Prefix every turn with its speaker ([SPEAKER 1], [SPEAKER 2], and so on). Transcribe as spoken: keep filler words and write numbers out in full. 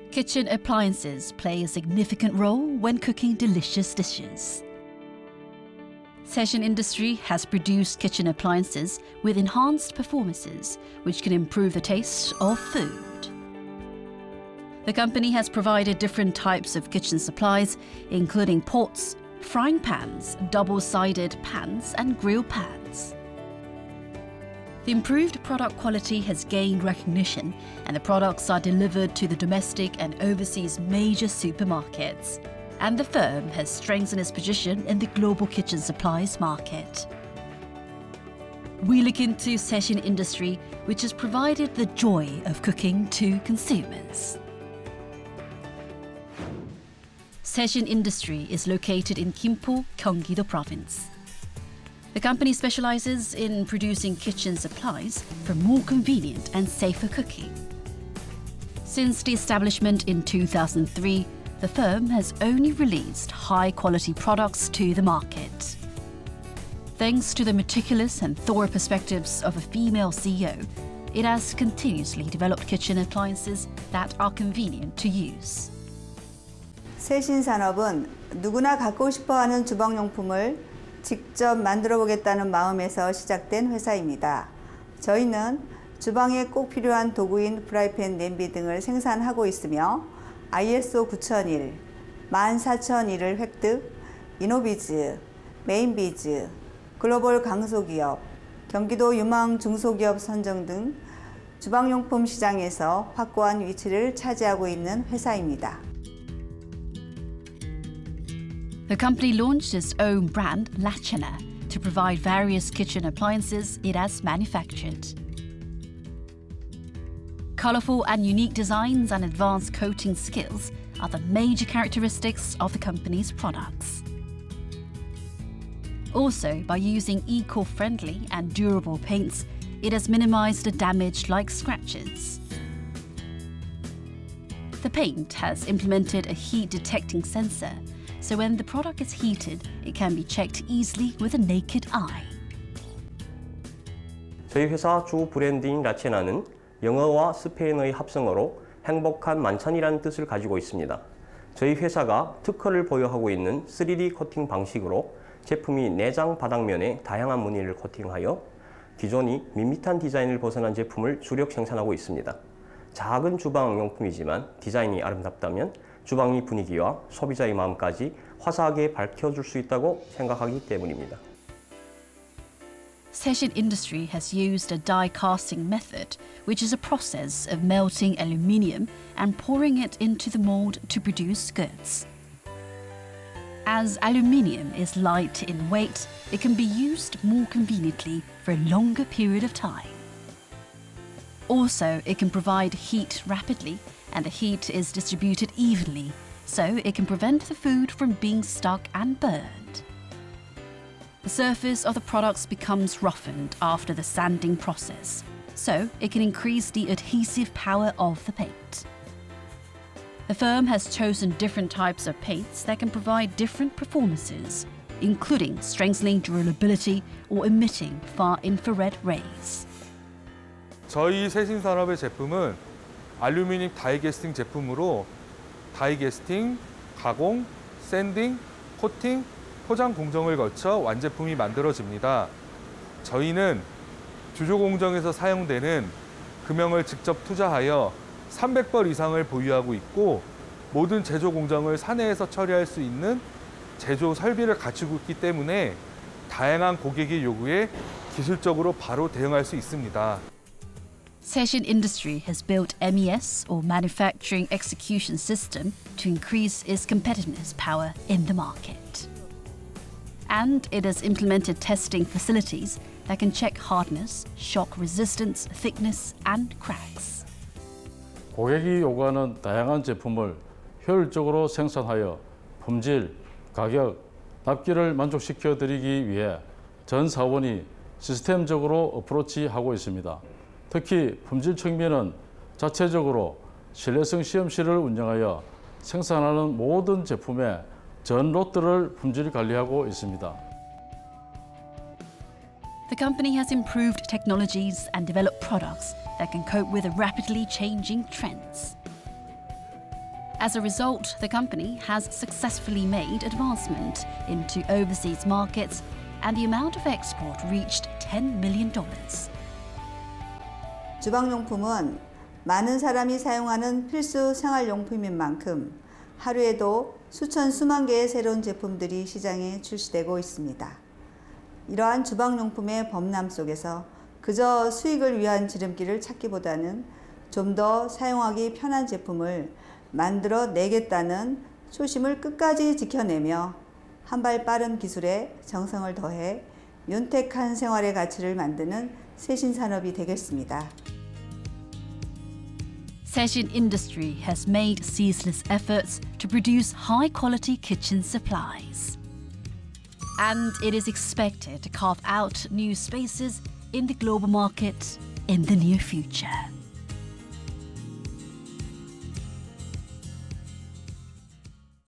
[SPEAKER 1] Kitchen appliances play a significant role when cooking delicious dishes. Session Industry has produced kitchen appliances with enhanced performances, which can improve the taste of food. The company has provided different types of kitchen supplies, including pots, frying pans, double-sided pans, and grill pans. The improved product quality has gained recognition, and the products are delivered to the domestic and overseas major supermarkets. And the firm has strengthened its position in the global kitchen supplies market. We look into Session Industry, which has provided the joy of cooking to consumers. Session Industry is located in Gimpo, Gyeonggi-do Province. The company specializes in producing kitchen supplies for more convenient and safer cooking. Since the establishment in two thousand three, the firm has only released high-quality products to the market. Thanks to the meticulous and thorough perspectives of a female C E O, it has continuously developed kitchen appliances that are convenient to use.
[SPEAKER 2] 세신산업은 누구나 갖고 싶어하는 주방용품을 직접 만들어 보겠다는 마음에서 시작된 회사입니다. 저희는 주방에 꼭 필요한 도구인 프라이팬, 냄비 등을 생산하고 있으며 아이에스오 구천일, 만 사천일을 획득, 이노비즈, 메인비즈, 글로벌 강소기업, 경기도 유망 중소기업 선정 등 주방용품 시장에서 확고한 위치를 차지하고 있는 회사입니다.
[SPEAKER 1] The company launched its own brand, Lachana, to provide various kitchen appliances it has manufactured. Colorful and unique designs and advanced coating skills are the major characteristics of the company's products. Also, by using eco-friendly and durable paints, it has minimized the damage like scratches. The paint has implemented a heat-detecting sensor, so when the product is heated, it can be checked easily with a naked eye.
[SPEAKER 3] 저희 회사 주 브랜드인 라체나는 영어와 스페인어의 합성어로 행복한 만찬이라는 뜻을 가지고 있습니다. 저희 회사가 특허를 보유하고 있는 쓰리디 코팅 방식으로 제품이 내장 바닥면에 다양한 무늬를 코팅하여 기존이 밋밋한 디자인을 벗어난 제품을 주력 생산하고 있습니다. 작은 주방 용품이지만 디자인이 아름답다면 주방의 분위기와 소비자의 마음까지 화사하게 밝혀줄 수 있다고 생각하기 때문입니다.
[SPEAKER 1] Session Industry has used a die casting method, which is a process of melting aluminium and pouring it into the mold to produce goods. As aluminium is light in weight, it can be used more conveniently for a longer period of time. Also, it can provide heat rapidly, and the heat is distributed evenly, so it can prevent the food from being stuck and burned. The surface of the products becomes roughened after the sanding process, so it can increase the adhesive power of the paint. The firm has chosen different types of paints that can provide different performances, including strengthening durability or emitting far infrared rays.
[SPEAKER 4] 저희 세신산업의 제품은 알루미늄 다이캐스팅 제품으로 다이캐스팅, 가공, 샌딩, 코팅, 포장 공정을 거쳐 완제품이 만들어집니다. 저희는 주조 공정에서 사용되는 금형을 직접 투자하여 삼백 벌 이상을 보유하고 있고 모든 제조 공정을 사내에서 처리할 수 있는 제조 설비를 갖추고 있기 때문에 다양한 고객의 요구에 기술적으로 바로 대응할 수 있습니다.
[SPEAKER 1] Session Industry has built M E S, or Manufacturing Execution System, to increase its competitiveness power in the market. And it has implemented testing facilities that can check hardness, shock resistance, thickness, and cracks.
[SPEAKER 5] 고객이 요구하는 다양한 제품을 효율적으로 생산하여 품질, 가격, 납기를 만족시켜 드리기 위해 전 사원이 시스템적으로 어프로치하고 있습니다. 특히 품질 측면은 자체적으로 신뢰성 시험실을 운영하여 생산하는 모든 제품의 전 롯들을 품질 관리하고 있습니다.
[SPEAKER 1] The company has improved technologies and developed products that can cope with the rapidly changing trends. As a result, the company has successfully made advancement into overseas markets, and the amount of export reached ten million dollars.
[SPEAKER 2] 주방용품은 많은 사람이 사용하는 필수 생활용품인 만큼 하루에도 수천 수만 개의 새로운 제품들이 시장에 출시되고 있습니다. 이러한 주방용품의 범람 속에서 그저 수익을 위한 지름길을 찾기보다는 좀 더 사용하기 편한 제품을 만들어 내겠다는 초심을 끝까지 지켜내며 한 발 빠른 기술에 정성을 더해 윤택한 생활의 가치를 만드는 세신 산업이 되겠습니다.
[SPEAKER 1] Seshin Industry has made ceaseless efforts to produce high-quality kitchen supplies. And it is expected to carve out new spaces in the global market in the near future.